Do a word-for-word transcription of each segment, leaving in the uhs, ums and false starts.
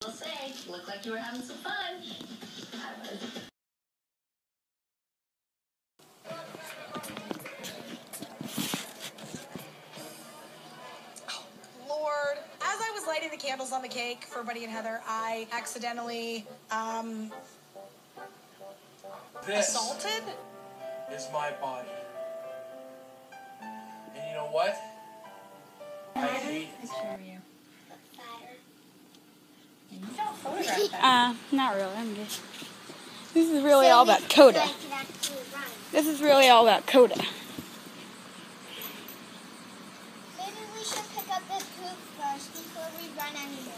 I'll say, looked like you were having some fun. I was. Lord, as I was lighting the candles on the cake for Buddy and Heather, I accidentally, um, This assaulted? is my body. And you know what? I hate it. Picture of you. You don't photograph that. Uh, not really. I'm just. This is really all about Coda. This is really all about Coda. Maybe we should pick up this poop first before we run anymore.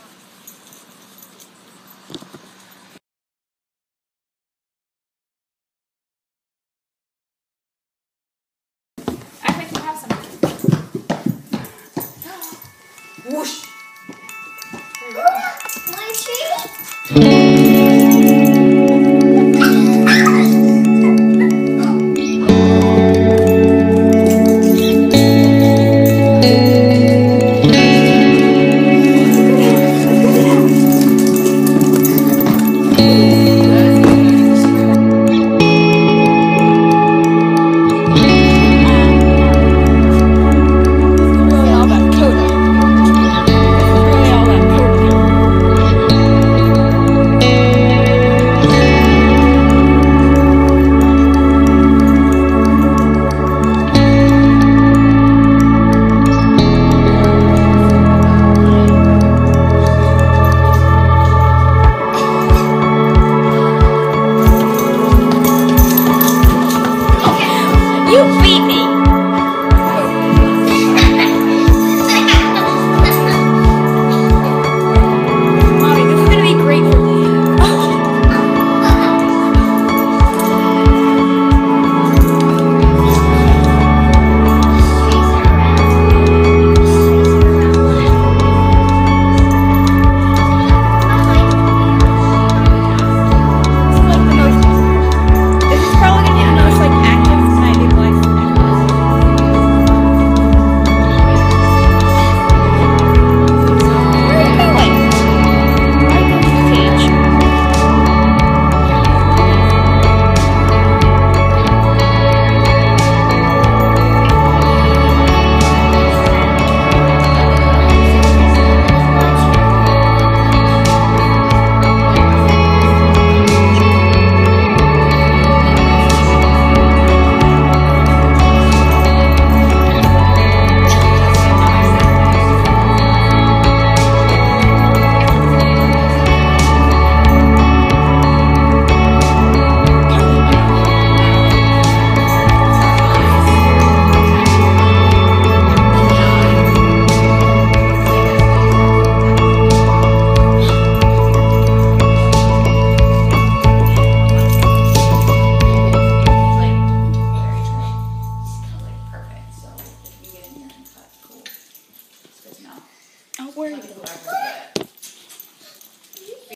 I think you have some. Whoosh!